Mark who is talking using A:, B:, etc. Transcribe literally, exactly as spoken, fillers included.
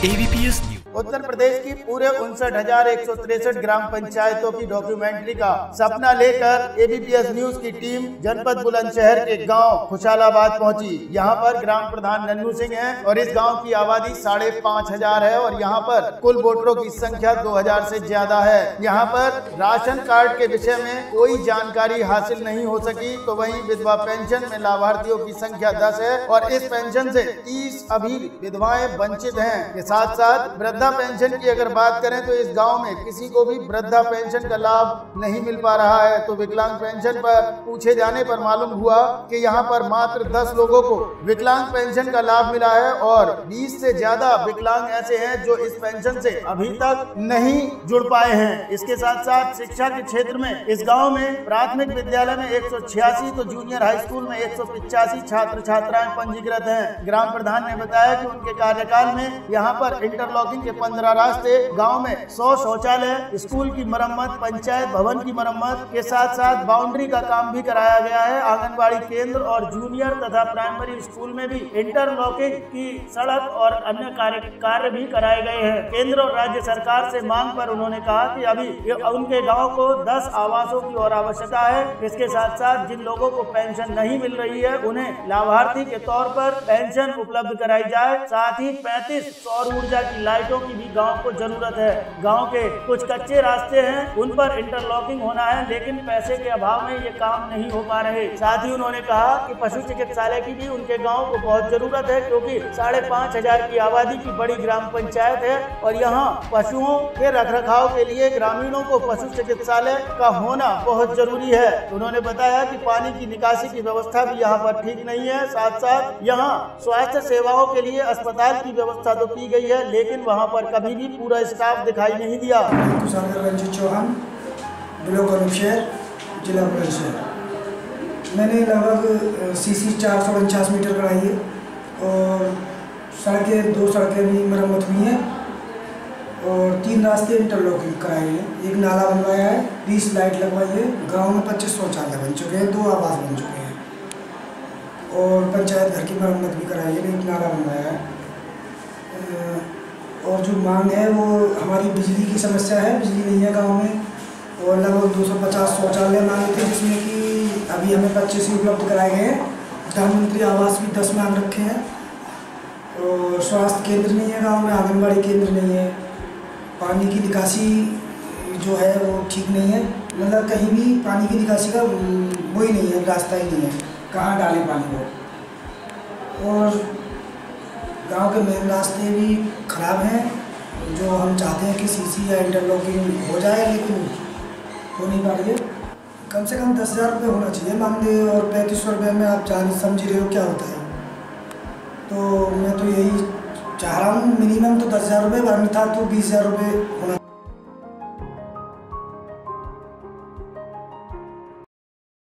A: ABPS news.
B: Uttar Pradesh की पूरे उनसठ हजार एक सौ तिरसठ ग्राम पंचायतों की डॉक्यूमेंट्री का सपना लेकर एबीपीएस न्यूज की टीम जनपद बुलंदशहर के गांव खुशालाबाद पहुंची। यहां पर ग्राम प्रधान नन्नू सिंह हैं और इस गांव की आबादी साढ़े पाँच हजार है और यहां पर कुल वोटरों की संख्या दो हजार से ज्यादा है। यहां पर राशन कार्ड के विषय में कोई जानकारी हासिल नहीं हो सकी, तो वहीं विधवा पेंशन में लाभार्थियों की संख्या दस है और इस पेंशन से तीस अभी विधवाएं वंचित हैं। के साथ साथ वृद्धा पेंशन की अगर बात करें तो इस गांव में किसी को भी वृद्धा पेंशन का लाभ नहीं मिल पा रहा है। तो विकलांग पेंशन पर पूछे जाने पर मालूम हुआ कि यहां पर मात्र दस लोगों को विकलांग पेंशन का लाभ मिला है और बीस से ज्यादा विकलांग ऐसे हैं जो इस पेंशन से अभी तक नहीं जुड़ पाए हैं। इसके साथ साथ शिक्षा के क्षेत्र में इस गाँव में प्राथमिक विद्यालय में एक सौ छियासी तो जूनियर हाई स्कूल में एक सौ पिचासी छात्र छात्राएं पंजीकृत हैं। ग्राम प्रधान ने बताया कि उनके कार्यकाल में यहाँ पर इंटरलॉकिंग के पंद्रह रास्ते, गांव में सौ शौचालय, स्कूल की मरम्मत, पंचायत भवन की मरम्मत के साथ साथ बाउंड्री का काम भी कराया गया है। आंगनबाड़ी केंद्र और जूनियर तथा प्राइमरी स्कूल में भी इंटरलॉकिंग की सड़क और अन्य कार्य कार्य भी कराए गए हैं। केंद्र और राज्य सरकार से मांग पर उन्होंने कहा कि अभी उनके गाँव को दस आवासों की और आवश्यकता है। इसके साथ साथ जिन लोगों को पेंशन नहीं मिल रही है उन्हें लाभार्थी के तौर पर पेंशन उपलब्ध कराई जाए। साथ ही पैंतीस सौर ऊर्जा की लाइटों की भी गांव को जरूरत है। गांव के कुछ कच्चे रास्ते हैं, उन पर इंटरलॉकिंग होना है, लेकिन पैसे के अभाव में ये काम नहीं हो पा रहे। साथ ही उन्होंने कहा कि पशु चिकित्सालय की भी उनके गांव को बहुत जरूरत है, क्योंकि साढ़े पाँच हजार की आबादी की बड़ी ग्राम पंचायत है और यहाँ पशुओं के रखरखाव के लिए ग्रामीणों को पशु चिकित्सालय का होना बहुत जरूरी है। उन्होंने बताया कि पानी की निकासी की व्यवस्था भी यहाँ पर ठीक नहीं है। साथ साथ यहाँ स्वास्थ्य सेवाओं के लिए अस्पताल की व्यवस्था तो की गई है, लेकिन वहाँ पर कभी भी पूरा स्टाफ दिखाई नहीं दिया।
C: रंजीत चौहान, ब्लॉक अनुपशहर, जिला बुलंदशहर। मैंने लगभग सीसी चार सौ उनचास मीटर कराई है और सड़कें दो सड़कें भी मरम्मत हुई हैं और तीन रास्ते इंटरलॉकिंग कराए हैं। एक नाला बनवाया है, बीस लाइट लगवाई है। गाँव में पच्चीस शौचालय बन चुके हैं, दो आवास बन चुके हैं और पंचायत घर की मरम्मत भी कराई है, एक नाला बनवाया है। और जो मांग है वो हमारी बिजली की समस्या है, बिजली नहीं है गांव में और लगभग दो सौ पचास शौचालय मांगे थे, जिसमें कि अभी हमें पच्चीस ही उपलब्ध कराए गए हैं। प्रधानमंत्री आवास भी दस मांग रखे हैं और स्वास्थ्य केंद्र नहीं है गांव में, आंगनबाड़ी केंद्र नहीं है, पानी की निकासी जो है वो ठीक नहीं है। मतलब कहीं भी पानी की निकासी का वही नहीं है, रास्ता ही नहीं है, कहाँ डालें पानी को। और गांव के मेन रास्ते भी खराब हैं, जो हम चाहते हैं कि सीसी या इंटरलॉकिंग हो जाए, लेकिन हो नहीं पा रही है। कम से कम दस हज़ार रुपये होना चाहिए मानदेय और पैंतीस सौ रुपये में आप जान समझ रहे हो क्या होता है। तो मैं तो यही चाह रहा हूँ, मिनिमम तो दस हज़ार रुपये, अन्यथा तो बीस हज़ार रुपये होना।